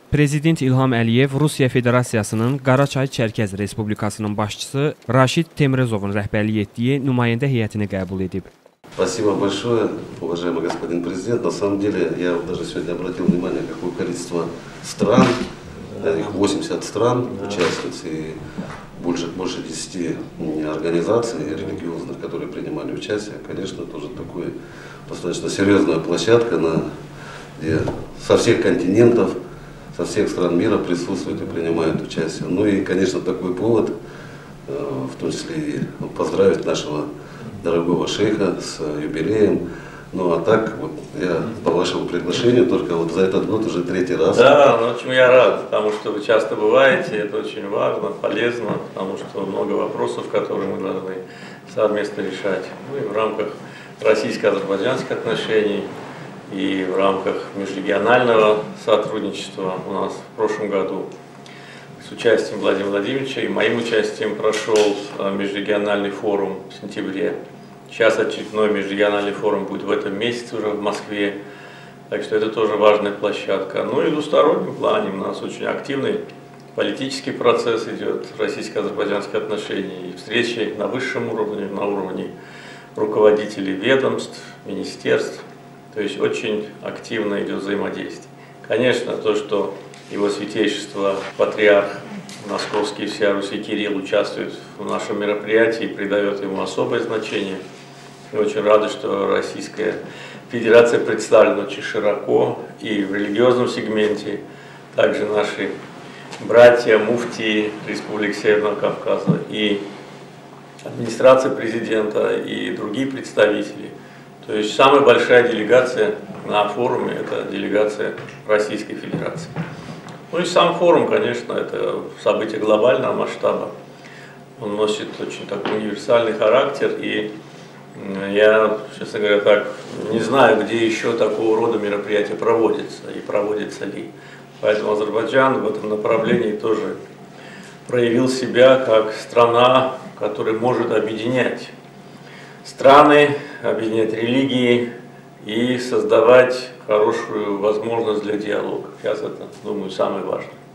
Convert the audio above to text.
Prezident İlham Əliyev Rusiya Federasiyasının Qaraçay-Çərkəz Respublikasının başçısı Raşid Temrezovun rəhbərlik etdiyi nümayəndə heyətini qəbul edib. Спасибо большое, уважаемый господин президент. На самом деле, я даже сегодня обратил внимание, какое количество стран, 80 стран, участниц и больше 10 организаций религиозных, которые принимали участие. Конечно, тоже такая достаточно серьезная площадка, где со всех континентов, со всех стран мира присутствуют и принимают участие. Ну и, конечно, такой повод, в том числе и поздравить нашего дорогого шейха с юбилеем. Ну а так, вот я по вашему приглашению только вот за этот год уже 3-й раз. Да, ну очень я рад, потому что вы часто бываете, это очень важно, полезно, потому что много вопросов, которые мы должны совместно решать. Ну и в рамках российско-азербайджанских отношений, и в рамках межрегионального сотрудничества у нас в прошлом году с участием Владимира Владимировича и моим участием прошел межрегиональный форум в сентябре. Сейчас очередной межрегиональный форум будет в этом месяце уже в Москве, так что это тоже важная площадка. Ну и в двустороннем плане у нас очень активный политический процесс идет российско-азербайджанских отношений, и встречи на высшем уровне, на уровне руководителей ведомств, министерств. То есть очень активно идет взаимодействие. Конечно, то, что его святейшество, патриарх Московский и всея Руси Кирилл участвует в нашем мероприятии, придает ему особое значение. Мы очень рады, что Российская Федерация представлена очень широко и в религиозном сегменте. Также наши братья, муфтии Республики Северного Кавказа и администрация президента и другие представители. То есть самая большая делегация на форуме – это делегация Российской Федерации. Ну и сам форум, конечно, это событие глобального масштаба. Он носит очень такой универсальный характер, и я, честно говоря, так не знаю, где еще такого рода мероприятия проводятся и проводятся ли. Поэтому Азербайджан в этом направлении тоже проявил себя как страна, которая может объединять страны, объединять религии и создавать хорошую возможность для диалога. Сейчас это, думаю, самое важное.